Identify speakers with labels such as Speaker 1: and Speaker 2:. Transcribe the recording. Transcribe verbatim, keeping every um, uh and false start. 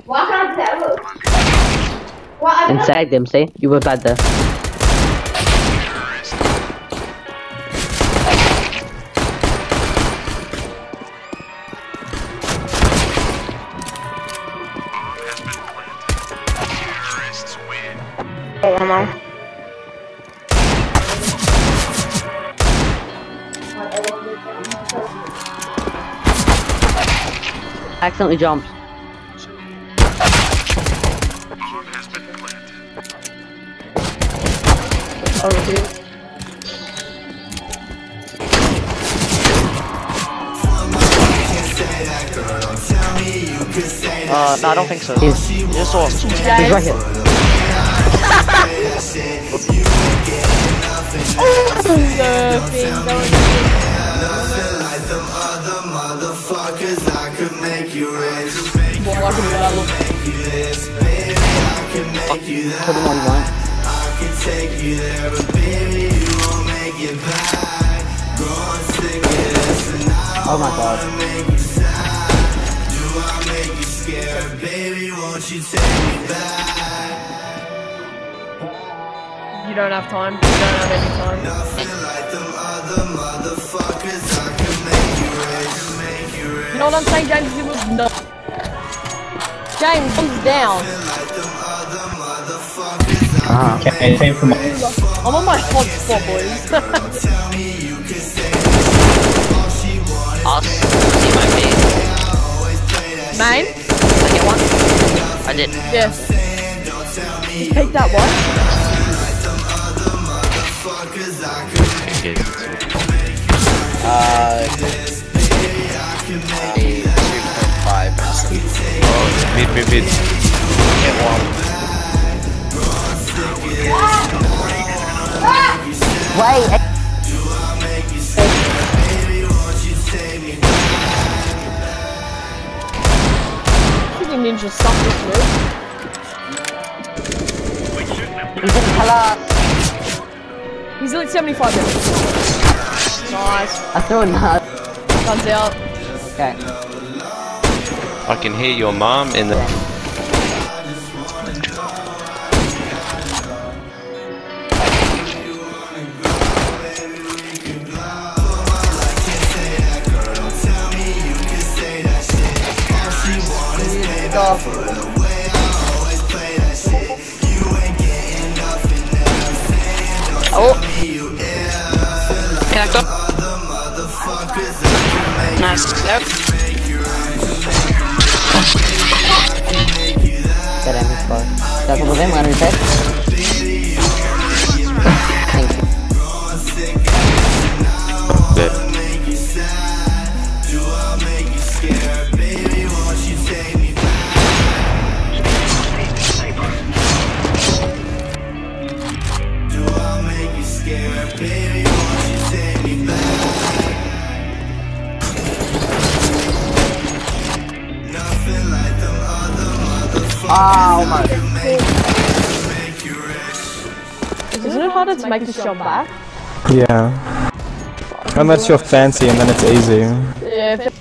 Speaker 1: Why can't I do that? Look. What?
Speaker 2: Inside them, see? You were bad there.
Speaker 3: Oh, ammo.
Speaker 2: Accidentally jumped.
Speaker 3: Oh, dude.
Speaker 4: Uh, no, I don't think so.
Speaker 2: He's,
Speaker 4: You just saw him.
Speaker 2: he's right here. Put him on one. Oh my god.
Speaker 3: You don't have time. You don't have any time. You know what I'm saying, James? You was no. James, comes down.
Speaker 2: Ah.
Speaker 5: Okay, same for my.
Speaker 3: I'm on my hot spot, boys.
Speaker 4: I'll see my face.
Speaker 3: Main?
Speaker 4: Did I get one? I did.
Speaker 3: Yes. You take that one.
Speaker 4: Uh, a two point five.
Speaker 6: Oh, mid, mid, mid.
Speaker 4: Get one.
Speaker 2: Wait!
Speaker 3: Freaking ninja stuff this move.
Speaker 2: He's in color.
Speaker 3: He's like seventy-five minutes. Nice.
Speaker 2: I threw a nut.
Speaker 3: Guns out.
Speaker 2: Okay.
Speaker 6: I can hear your mom in the.
Speaker 4: Oh! Can I go? Nice. Nope.
Speaker 2: Get him, he's close. That's what him, one reset. Thank you.
Speaker 6: Dead.
Speaker 2: Oh my.
Speaker 3: Isn't it harder to make this jump back?
Speaker 5: Yeah. Unless you're fancy and then it's easy.
Speaker 3: Yeah.